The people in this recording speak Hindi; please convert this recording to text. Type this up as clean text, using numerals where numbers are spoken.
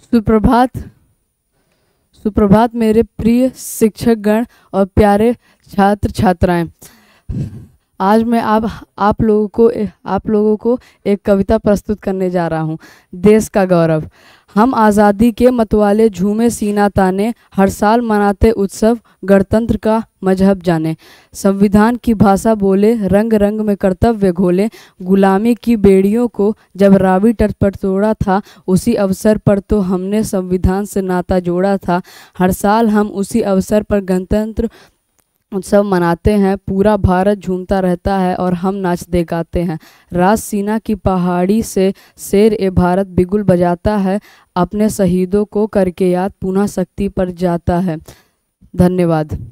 सुप्रभात। सुप्रभात मेरे प्रिय शिक्षकगण और प्यारे छात्र छात्राएं। आज मैं आप लोगों को एक कविता प्रस्तुत करने जा रहा हूँ। देश का गौरव। हम आज़ादी के मतवाले झूमे सीना ताने, हर साल मनाते उत्सव गणतंत्र का मजहब जाने। संविधान की भाषा बोले, रंग रंग में कर्तव्य घोले। गुलामी की बेड़ियों को जब रावी तट पर तोड़ा था, उसी अवसर पर तो हमने संविधान से नाता जोड़ा था। हर साल हम उसी अवसर पर गणतंत्र उत्सव मनाते हैं। पूरा भारत झूमता रहता है और हम नाचते गाते हैं। राज सीना की पहाड़ी से शेर ए भारत बिगुल बजाता है। अपने शहीदों को करके याद पुनः शक्ति पर जाता है। धन्यवाद।